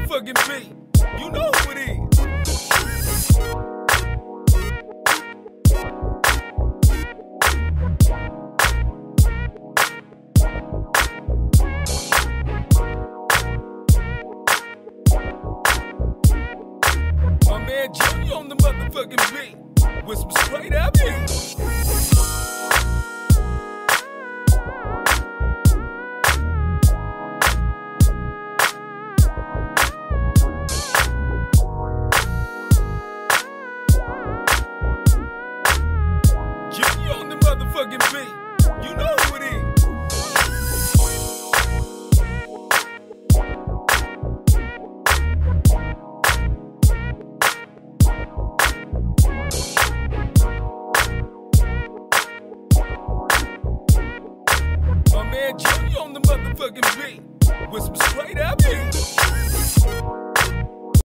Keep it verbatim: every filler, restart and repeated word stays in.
motherfucking beat. You know who it is. My man Junior on the motherfucking beat with some straight up heat. Junior on the motherfucking beat. You know who it is. My man Junior on the motherfucking beat with some straight up heat.